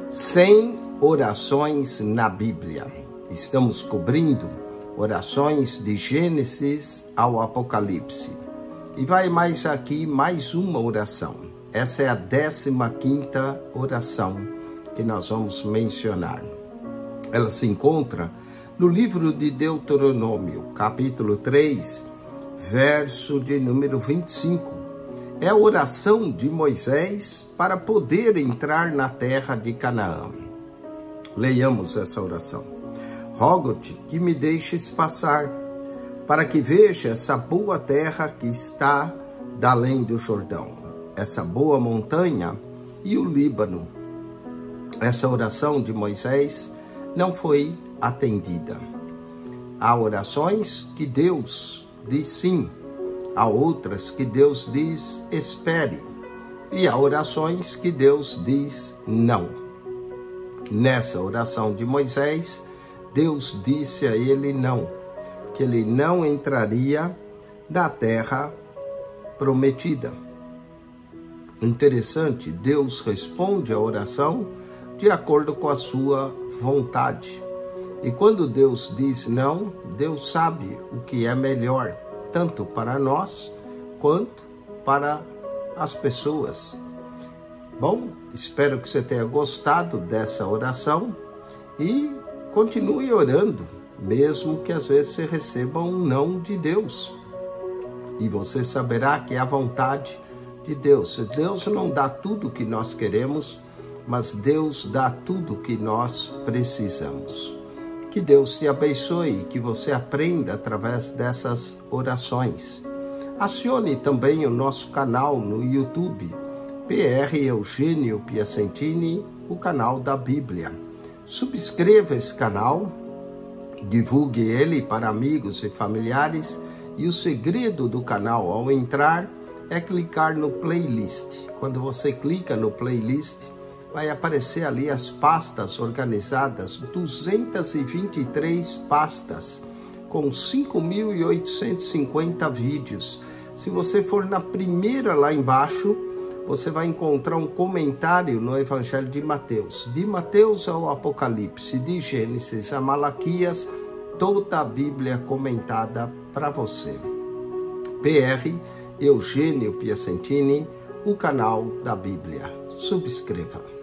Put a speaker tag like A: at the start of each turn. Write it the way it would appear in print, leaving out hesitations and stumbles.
A: 100 orações na Bíblia. Estamos cobrindo orações de Gênesis ao Apocalipse. E vai mais aqui mais uma oração. Essa é a 15ª oração que nós vamos mencionar. Ela se encontra no livro de Deuteronômio, capítulo 3, verso de número 25. É a oração de Moisés para poder entrar na terra de Canaã. Leiamos essa oração. Rogo-te que me deixes passar, para que veja essa boa terra que está da além do Jordão, essa boa montanha e o Líbano. Essa oração de Moisés não foi atendida. Há orações que Deus diz sim, há outras que Deus diz espere, e há orações que Deus diz não. Nessa oração de Moisés, Deus disse a ele não, que ele não entraria na terra prometida. Interessante, Deus responde a oração de acordo com a sua vontade. E quando Deus diz não, Deus sabe o que é melhor, tanto para nós quanto para as pessoas. Bom, espero que você tenha gostado dessa oração e continue orando, mesmo que às vezes você receba um não de Deus. E você saberá que é a vontade de Deus. Deus não dá tudo o que nós queremos, mas Deus dá tudo o que nós precisamos. Que Deus te abençoe, que você aprenda através dessas orações. Acione também o nosso canal no YouTube, PR Eugênio Piacentini, o canal da Bíblia. Subscreva esse canal, divulgue ele para amigos e familiares, e o segredo do canal ao entrar é clicar no playlist. Quando você clica no playlist, vai aparecer ali as pastas organizadas, 223 pastas, com 5.850 vídeos. Se você for na primeira lá embaixo, você vai encontrar um comentário no Evangelho de Mateus. De Mateus ao Apocalipse, de Gênesis a Malaquias, toda a Bíblia comentada para você. PR Eugênio Piacentini, o canal da Bíblia. Subscreva.